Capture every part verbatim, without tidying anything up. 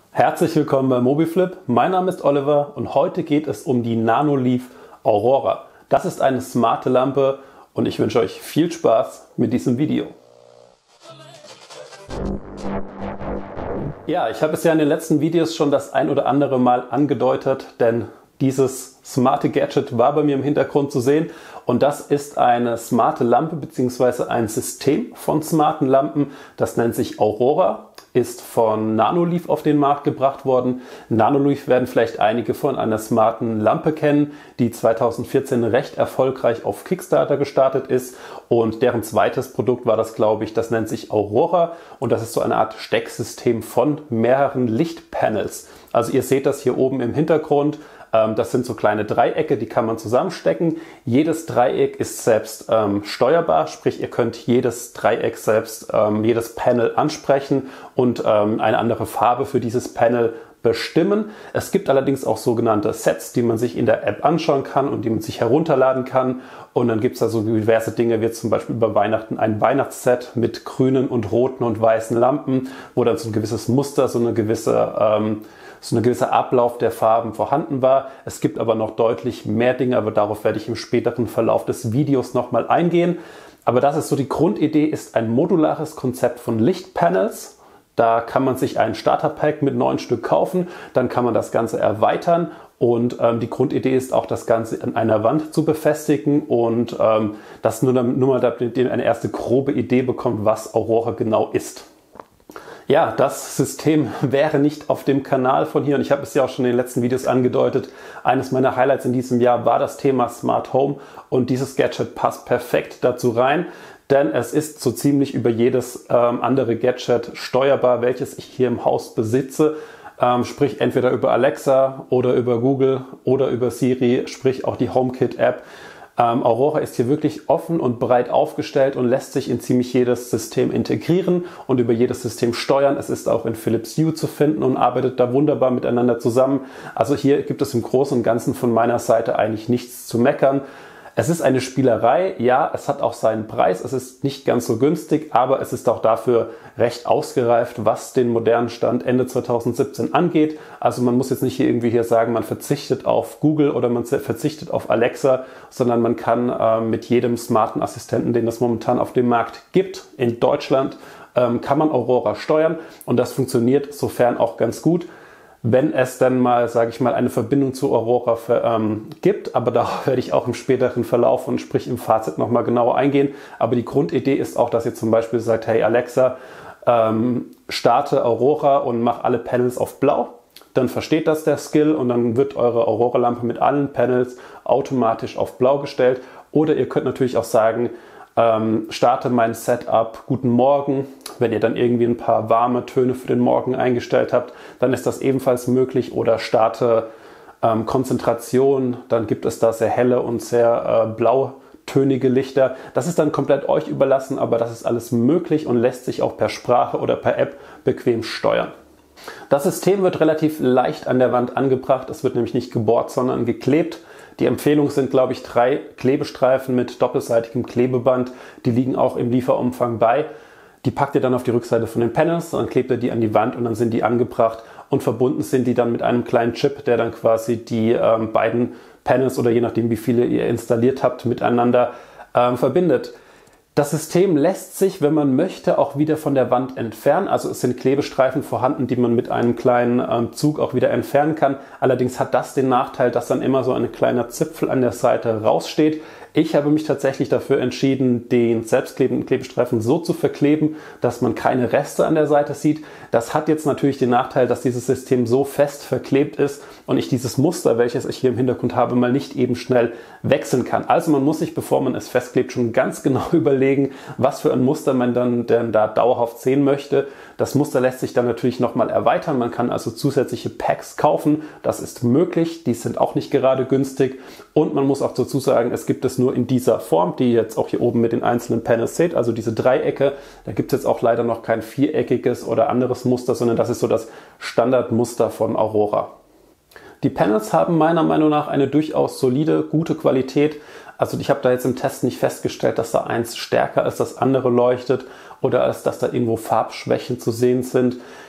Herzlich willkommen bei Mobiflip. Mein Name ist Oliver und heute geht es um die Nanoleaf Aurora. Das ist eine smarte Lampe und ich wünsche euch viel Spaß mit diesem Video. Ja, ich habe es ja in den letzten Videos schon das ein oder andere Mal angedeutet, denn dieses smarte Gadget war bei mir im Hintergrund zu sehen und das ist eine smarte Lampe bzw. ein System von smarten Lampen, das nennt sich Aurora. Ist von Nanoleaf auf den Markt gebracht worden. Nanoleaf werden vielleicht einige von einer smarten Lampe kennen, die zweitausendvierzehn recht erfolgreich auf Kickstarter gestartet ist und deren zweites Produkt war das, glaube ich, das nennt sich Aurora und das ist so eine Art Stecksystem von mehreren Lichtpanels. Also ihr seht das hier oben im Hintergrund. Das sind so kleine Dreiecke, die kann man zusammenstecken. Jedes Dreieck ist selbst ähm, steuerbar, sprich ihr könnt jedes Dreieck selbst, ähm, jedes Panel ansprechen und ähm, eine andere Farbe für dieses Panel bestimmen. Es gibt allerdings auch sogenannte Sets, die man sich in der App anschauen kann und die man sich herunterladen kann. Und dann gibt es da so diverse Dinge, wie zum Beispiel über Weihnachten ein Weihnachtsset mit grünen und roten und weißen Lampen, wo dann so ein gewisses Muster, so eine gewisse ähm, so ein gewisser Ablauf der Farben vorhanden war. Es gibt aber noch deutlich mehr Dinge, aber darauf werde ich im späteren Verlauf des Videos nochmal eingehen. Aber das ist so die Grundidee, ist ein modulares Konzept von Lichtpanels. Da kann man sich ein Starterpack mit neun Stück kaufen, dann kann man das Ganze erweitern und ähm, die Grundidee ist auch, das Ganze an einer Wand zu befestigen und ähm, das nur, nur mal, damit ihr eine erste grobe Idee bekommt, was Aurora genau ist. Ja, das System wäre nicht auf dem Kanal von hier und ich habe es ja auch schon in den letzten Videos angedeutet. Eines meiner Highlights in diesem Jahr war das Thema Smart Home und dieses Gadget passt perfekt dazu rein, denn es ist so ziemlich über jedes ähm, andere Gadget steuerbar, welches ich hier im Haus besitze. Ähm, sprich entweder über Alexa oder über Google oder über Siri, sprich auch die HomeKit-App. Ähm, Aurora ist hier wirklich offen und breit aufgestellt und lässt sich in ziemlich jedes System integrieren und über jedes System steuern. Es ist auch in Philips Hue zu finden und arbeitet da wunderbar miteinander zusammen. Also hier gibt es im Großen und Ganzen von meiner Seite eigentlich nichts zu meckern. Es ist eine Spielerei, ja, es hat auch seinen Preis, es ist nicht ganz so günstig, aber es ist auch dafür recht ausgereift, was den modernen Stand Ende zweitausendsiebzehn angeht. Also man muss jetzt nicht hier irgendwie hier sagen, man verzichtet auf Google oder man verzichtet auf Alexa, sondern man kann äh, mit jedem smarten Assistenten, den es momentan auf dem Markt gibt, in Deutschland, ähm, kann man Aurora steuern und das funktioniert sofern auch ganz gut. Wenn es dann mal, sage ich mal, eine Verbindung zu Aurora für, ähm, gibt, aber darauf werde ich auch im späteren Verlauf und sprich im Fazit nochmal genauer eingehen. Aber die Grundidee ist auch, dass ihr zum Beispiel sagt, hey Alexa, ähm, starte Aurora und mach alle Panels auf blau. Dann versteht das der Skill und dann wird eure Aurora-Lampe mit allen Panels automatisch auf blau gestellt. Oder ihr könnt natürlich auch sagen, Ähm, starte mein Setup Guten Morgen. Wenn ihr dann irgendwie ein paar warme Töne für den Morgen eingestellt habt, dann ist das ebenfalls möglich. Oder starte ähm, Konzentration, dann gibt es da sehr helle und sehr äh, blautönige Lichter. Das ist dann komplett euch überlassen, aber das ist alles möglich und lässt sich auch per Sprache oder per App bequem steuern. Das System wird relativ leicht an der Wand angebracht. Es wird nämlich nicht gebohrt, sondern geklebt. Die Empfehlung sind, glaube ich, drei Klebestreifen mit doppelseitigem Klebeband. Die liegen auch im Lieferumfang bei. Die packt ihr dann auf die Rückseite von den Panels, dann klebt ihr die an die Wand und dann sind die angebracht und verbunden sind die dann mit einem kleinen Chip, der dann quasi die ähm, beiden Panels oder je nachdem, wie viele ihr installiert habt, miteinander ähm, verbindet. Das System lässt sich, wenn man möchte, auch wieder von der Wand entfernen. Also es sind Klebestreifen vorhanden, die man mit einem kleinen ähm, Zug auch wieder entfernen kann. Allerdings hat das den Nachteil, dass dann immer so ein kleiner Zipfel an der Seite raussteht. Ich habe mich tatsächlich dafür entschieden, den selbstklebenden Klebestreifen so zu verkleben, dass man keine Reste an der Seite sieht. Das hat jetzt natürlich den Nachteil, dass dieses System so fest verklebt ist und ich dieses Muster, welches ich hier im Hintergrund habe, mal nicht eben schnell wechseln kann. Also man muss sich, bevor man es festklebt, schon ganz genau überlegen, was für ein Muster man dann denn da dauerhaft sehen möchte. Das Muster lässt sich dann natürlich nochmal erweitern. Man kann also zusätzliche Packs kaufen. Das ist möglich. Die sind auch nicht gerade günstig. Und man muss auch dazu sagen, es gibt es nur in dieser Form, die ihr jetzt auch hier oben mit den einzelnen Panels seht, also diese Dreiecke. Da gibt es jetzt auch leider noch kein viereckiges oder anderes Muster, sondern das ist so das Standardmuster von Aurora. Die Panels haben meiner Meinung nach eine durchaus solide, gute Qualität. Also ich habe da jetzt im Test nicht festgestellt, dass da eins stärker ist, das andere leuchtet oder als dass da irgendwo Farbschwächen zu sehen sind.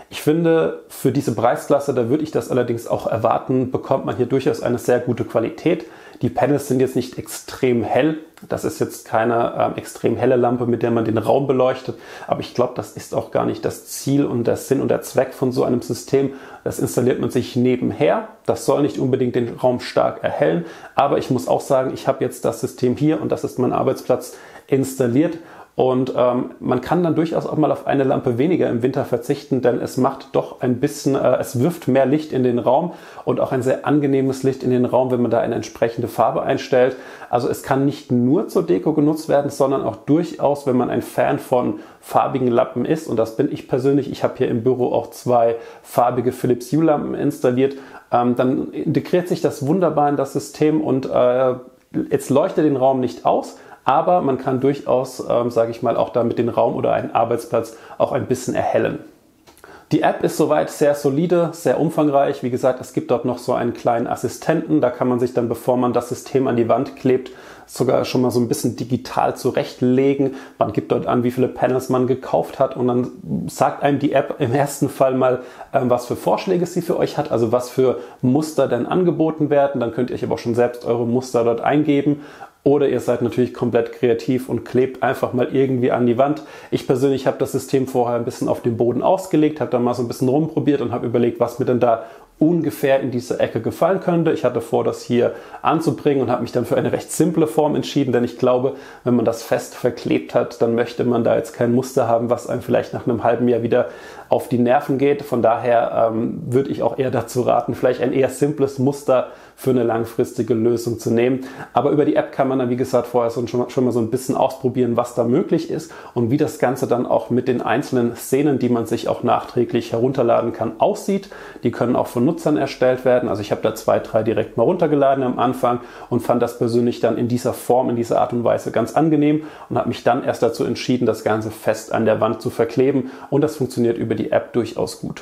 Ich finde, für diese Preisklasse, da würde ich das allerdings auch erwarten, bekommt man hier durchaus eine sehr gute Qualität. Die Panels sind jetzt nicht extrem hell. Das ist jetzt keine ähm, extrem helle Lampe, mit der man den Raum beleuchtet. Aber ich glaube, das ist auch gar nicht das Ziel und der Sinn und der Zweck von so einem System. Das installiert man sich nebenher. Das soll nicht unbedingt den Raum stark erhellen. Aber ich muss auch sagen, ich habe jetzt das System hier und das ist mein Arbeitsplatz installiert. Und ähm, man kann dann durchaus auch mal auf eine Lampe weniger im Winter verzichten, denn es macht doch ein bisschen, äh, es wirft mehr Licht in den Raum und auch ein sehr angenehmes Licht in den Raum, wenn man da eine entsprechende Farbe einstellt. Also es kann nicht nur zur Deko genutzt werden, sondern auch durchaus, wenn man ein Fan von farbigen Lampen ist. Und das bin ich persönlich. Ich habe hier im Büro auch zwei farbige Philips Hue Lampen installiert. Ähm, dann integriert sich das wunderbar in das System und äh, jetzt leuchtet den Raum nicht aus. Aber man kann durchaus, ähm, sage ich mal, auch damit den Raum oder einen Arbeitsplatz auch ein bisschen erhellen. Die App ist soweit sehr solide, sehr umfangreich. Wie gesagt, es gibt dort noch so einen kleinen Assistenten. Da kann man sich dann, bevor man das System an die Wand klebt, sogar schon mal so ein bisschen digital zurechtlegen. Man gibt dort an, wie viele Panels man gekauft hat und dann sagt einem die App im ersten Fall mal, ähm, was für Vorschläge sie für euch hat, also was für Muster denn angeboten werden. Dann könnt ihr euch aber auch schon selbst eure Muster dort eingeben. Oder ihr seid natürlich komplett kreativ und klebt einfach mal irgendwie an die Wand. Ich persönlich habe das System vorher ein bisschen auf dem Boden ausgelegt, habe dann mal so ein bisschen rumprobiert und habe überlegt, was mir denn da ungefähr in diese Ecke gefallen könnte. Ich hatte vor, das hier anzubringen und habe mich dann für eine recht simple Form entschieden, denn ich glaube, wenn man das fest verklebt hat, dann möchte man da jetzt kein Muster haben, was einem vielleicht nach einem halben Jahr wieder auf die Nerven geht. Von daher ähm, würde ich auch eher dazu raten, vielleicht ein eher simples Muster für eine langfristige Lösung zu nehmen. Aber über die App kann man dann, wie gesagt, vorher schon, schon mal so ein bisschen ausprobieren, was da möglich ist und wie das Ganze dann auch mit den einzelnen Szenen, die man sich auch nachträglich herunterladen kann, aussieht. Die können auch von Nutzern erstellt werden. Also ich habe da zwei, drei direkt mal runtergeladen am Anfang und fand das persönlich dann in dieser Form, in dieser Art und Weise ganz angenehm und habe mich dann erst dazu entschieden, das Ganze fest an der Wand zu verkleben und das funktioniert über die App durchaus gut.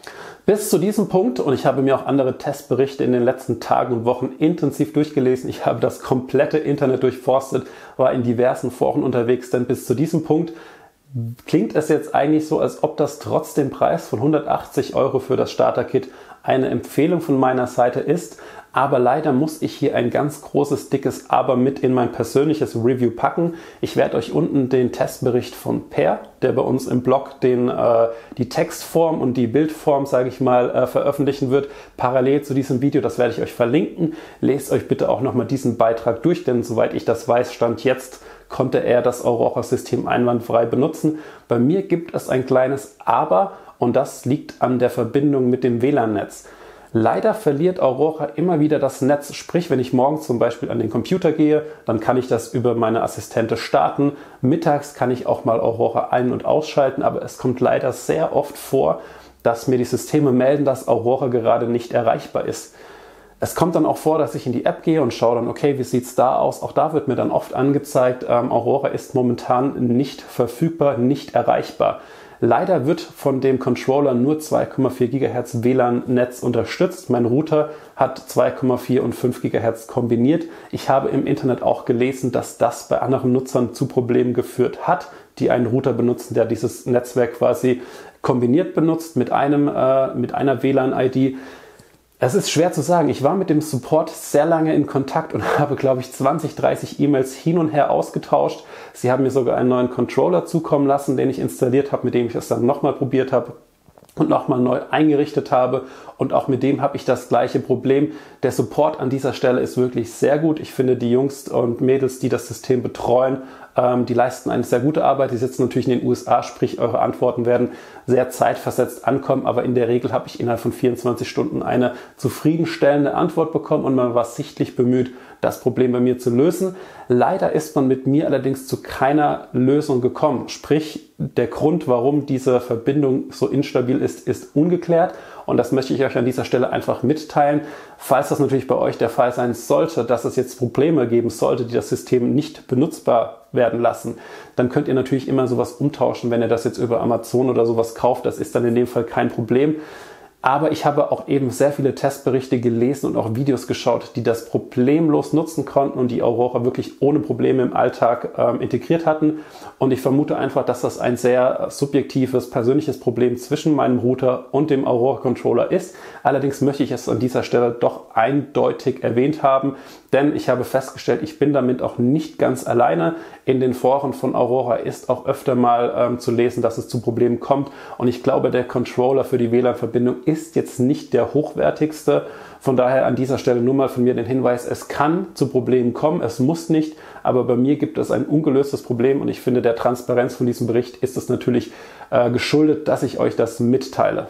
Bis zu diesem Punkt, und ich habe mir auch andere Testberichte in den letzten Tagen und Wochen intensiv durchgelesen, ich habe das komplette Internet durchforstet, war in diversen Foren unterwegs, denn bis zu diesem Punkt klingt es jetzt eigentlich so, als ob das trotz dem Preis von hundertachtzig Euro für das Starter-Kit eine Empfehlung von meiner Seite ist. Aber leider muss ich hier ein ganz großes, dickes Aber mit in mein persönliches Review packen. Ich werde euch unten den Testbericht von Per, der bei uns im Blog den, äh, die Textform und die Bildform, sage ich mal, äh, veröffentlichen wird, parallel zu diesem Video. Das werde ich euch verlinken. Lest euch bitte auch nochmal diesen Beitrag durch, denn soweit ich das weiß, Stand jetzt konnte er das Aurora-System einwandfrei benutzen. Bei mir gibt es ein kleines Aber und das liegt an der Verbindung mit dem W L A N-Netz. Leider verliert Aurora immer wieder das Netz, sprich wenn ich morgens zum Beispiel an den Computer gehe, dann kann ich das über meine Assistente starten. Mittags kann ich auch mal Aurora ein- und ausschalten, aber es kommt leider sehr oft vor, dass mir die Systeme melden, dass Aurora gerade nicht erreichbar ist. Es kommt dann auch vor, dass ich in die App gehe und schaue dann, okay, wie sieht es da aus? Auch da wird mir dann oft angezeigt, ähm, Aurora ist momentan nicht verfügbar, nicht erreichbar. Leider wird von dem Controller nur zwei Komma vier Gigahertz W L A N-Netz unterstützt. Mein Router hat zwei Komma vier und fünf Gigahertz kombiniert. Ich habe im Internet auch gelesen, dass das bei anderen Nutzern zu Problemen geführt hat, die einen Router benutzen, der dieses Netzwerk quasi kombiniert benutzt mit, einem, äh, mit einer W L A N-I D. Es ist schwer zu sagen. Ich war mit dem Support sehr lange in Kontakt und habe, glaube ich, zwanzig, dreißig E-Mails hin und her ausgetauscht. Sie haben mir sogar einen neuen Controller zukommen lassen, den ich installiert habe, mit dem ich es dann nochmal probiert habe und nochmal neu eingerichtet habe. Und auch mit dem habe ich das gleiche Problem. Der Support an dieser Stelle ist wirklich sehr gut. Ich finde, die Jungs und Mädels, die das System betreuen, ähm, die leisten eine sehr gute Arbeit. Die sitzen natürlich in den U S A, sprich eure Antworten werden sehr zeitversetzt ankommen. Aber in der Regel habe ich innerhalb von vierundzwanzig Stunden eine zufriedenstellende Antwort bekommen und man war sichtlich bemüht, das Problem bei mir zu lösen. Leider ist man mit mir allerdings zu keiner Lösung gekommen. Sprich, der Grund, warum diese Verbindung so instabil ist, ist ungeklärt. Und das möchte ich euch an dieser Stelle einfach mitteilen. Falls das natürlich bei euch der Fall sein sollte, dass es jetzt Probleme geben sollte, die das System nicht benutzbar werden lassen, dann könnt ihr natürlich immer sowas umtauschen, wenn ihr das jetzt über Amazon oder sowas kauft. Das ist dann in dem Fall kein Problem. Aber ich habe auch eben sehr viele Testberichte gelesen und auch Videos geschaut, die das problemlos nutzen konnten und die Aurora wirklich ohne Probleme im Alltag ähm, integriert hatten. Und ich vermute einfach, dass das ein sehr subjektives, persönliches Problem zwischen meinem Router und dem Aurora-Controller ist. Allerdings möchte ich es an dieser Stelle doch eindeutig erwähnt haben, denn ich habe festgestellt, ich bin damit auch nicht ganz alleine. In den Foren von Aurora ist auch öfter mal ähm, zu lesen, dass es zu Problemen kommt. Und ich glaube, der Controller für die W L A N-Verbindung ist jetzt nicht der hochwertigste. Von daher an dieser Stelle nur mal von mir den Hinweis, es kann zu Problemen kommen, es muss nicht, aber bei mir gibt es ein ungelöstes Problem und ich finde, der Transparenz von diesem Bericht ist es natürlich äh, geschuldet, dass ich euch das mitteile.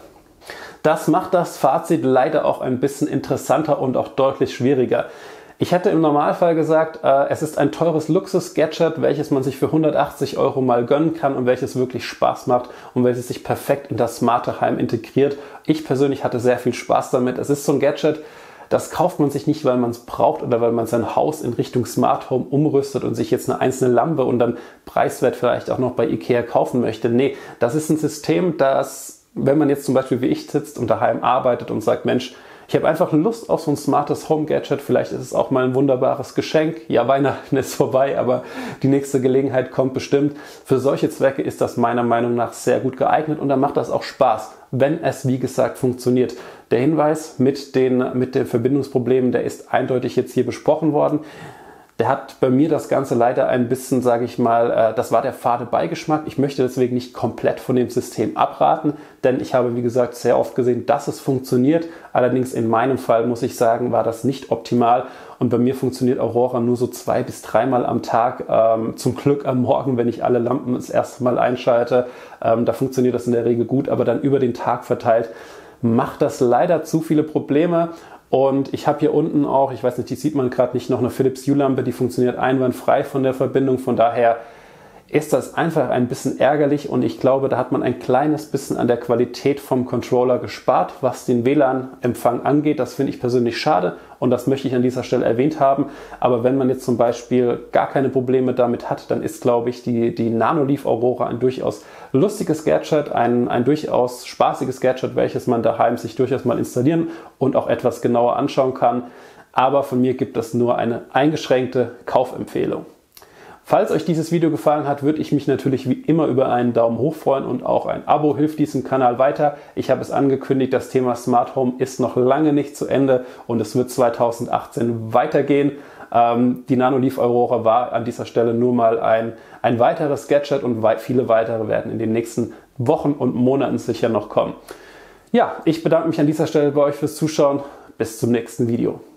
Das macht das Fazit leider auch ein bisschen interessanter und auch deutlich schwieriger. Ich hätte im Normalfall gesagt, äh, es ist ein teures Luxus-Gadget, welches man sich für hundertachtzig Euro mal gönnen kann und welches wirklich Spaß macht und welches sich perfekt in das smarte Heim integriert. Ich persönlich hatte sehr viel Spaß damit. Es ist so ein Gadget, das kauft man sich nicht, weil man es braucht oder weil man sein Haus in Richtung Smart Home umrüstet und sich jetzt eine einzelne Lampe und dann preiswert vielleicht auch noch bei Ikea kaufen möchte. Nee, das ist ein System, das, wenn man jetzt zum Beispiel wie ich sitzt und daheim arbeitet und sagt, Mensch, ich habe einfach Lust auf so ein smartes Home-Gadget. Vielleicht ist es auch mal ein wunderbares Geschenk. Ja, Weihnachten ist vorbei, aber die nächste Gelegenheit kommt bestimmt. Für solche Zwecke ist das meiner Meinung nach sehr gut geeignet und dann macht das auch Spaß, wenn es, wie gesagt, funktioniert. Der Hinweis mit den, mit den Verbindungsproblemen, der ist eindeutig jetzt hier besprochen worden. Der hat bei mir das Ganze leider ein bisschen, sage ich mal, äh, das war der fade Beigeschmack. Ich möchte deswegen nicht komplett von dem System abraten, denn ich habe, wie gesagt, sehr oft gesehen, dass es funktioniert. Allerdings in meinem Fall, muss ich sagen, war das nicht optimal. Und bei mir funktioniert Aurora nur so zwei bis dreimal am Tag. Ähm, zum Glück am Morgen, wenn ich alle Lampen das erste Mal einschalte. Ähm, da funktioniert das in der Regel gut, aber dann über den Tag verteilt macht das leider zu viele Probleme. Und ich habe hier unten auch, ich weiß nicht, die sieht man gerade nicht, noch eine Philips Hue-Lampe, die funktioniert einwandfrei von der Verbindung. Von daher ist das einfach ein bisschen ärgerlich und ich glaube, da hat man ein kleines bisschen an der Qualität vom Controller gespart, was den W L A N-Empfang angeht. Das finde ich persönlich schade und das möchte ich an dieser Stelle erwähnt haben. Aber wenn man jetzt zum Beispiel gar keine Probleme damit hat, dann ist, glaube ich, die, die Nanoleaf Aurora ein durchaus lustiges Gadget, ein, ein durchaus spaßiges Gadget, welches man daheim sich durchaus mal installieren und auch etwas genauer anschauen kann. Aber von mir gibt es nur eine eingeschränkte Kaufempfehlung. Falls euch dieses Video gefallen hat, würde ich mich natürlich wie immer über einen Daumen hoch freuen und auch ein Abo hilft diesem Kanal weiter. Ich habe es angekündigt, das Thema Smart Home ist noch lange nicht zu Ende und es wird zweitausendachtzehn weitergehen. Ähm, die Nanoleaf Aurora war an dieser Stelle nur mal ein, ein weiteres Gadget und weit, viele weitere werden in den nächsten Wochen und Monaten sicher noch kommen. Ja, ich bedanke mich an dieser Stelle bei euch fürs Zuschauen. Bis zum nächsten Video.